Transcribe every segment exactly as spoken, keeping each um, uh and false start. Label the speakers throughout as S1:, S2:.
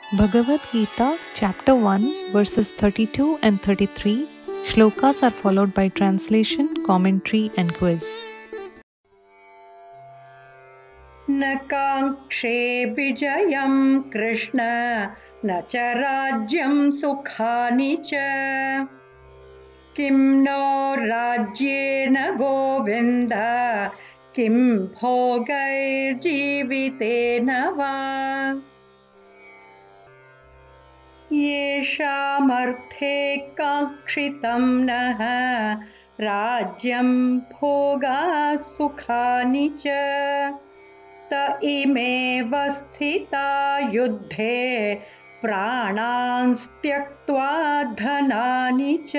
S1: Bhagavad Gita, Chapter one, verses thirty-two and thirty-three. Shlokas are followed by translation, commentary, and quiz.
S2: न काङ्क्षे विजयं कृष्ण न च राज्यं सुखानि च किं नो राज्येन गोविन्द किं भोगैर्जीवितेन वा येषामर्थे काङ्क्षितं नः राज्यं भोगाः सुखानि च त इमेव स्थिता युद्धे प्राणान् त्यक्त्वा धनानि च.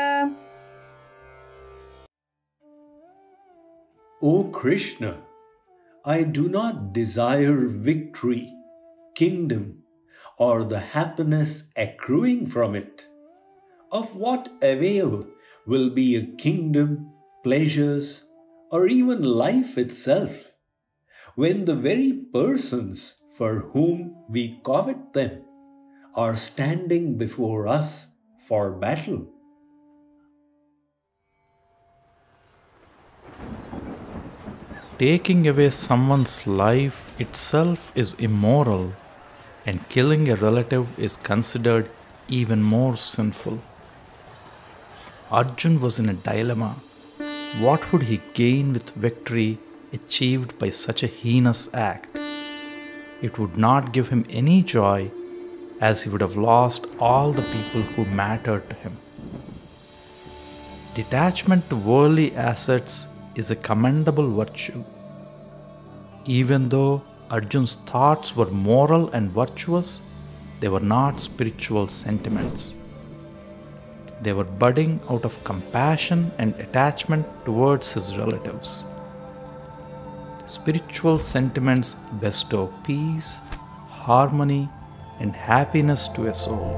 S3: O Krishna, I do not desire victory, kingdom, or the happiness accruing from it. Of what avail will be a kingdom, pleasures, or even life itself, when the very persons for whom we covet them are standing before us for battle?
S4: Taking away someone's life itself is immoral, and killing a relative is considered even more sinful. Arjun was in a dilemma. What would he gain with victory achieved by such a heinous act? It would not give him any joy, as he would have lost all the people who mattered to him. Detachment to worldly assets is a commendable virtue. Even though Arjun's thoughts were moral and virtuous, they were not spiritual sentiments. They were budding out of compassion and attachment towards his relatives. Spiritual sentiments bestow peace, harmony, and happiness to a soul.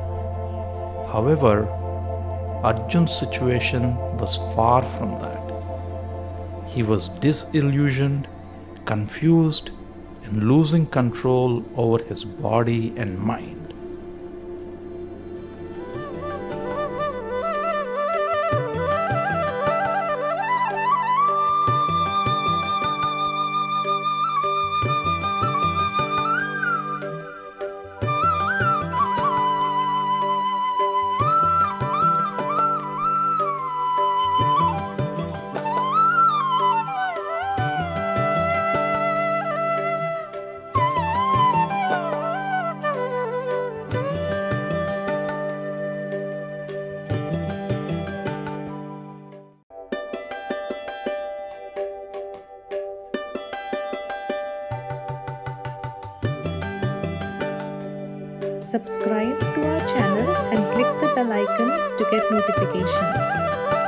S4: However, Arjun's situation was far from that. He was disillusioned, confused, and losing control over his body and mind.
S1: Subscribe to our channel and click the bell icon to get notifications.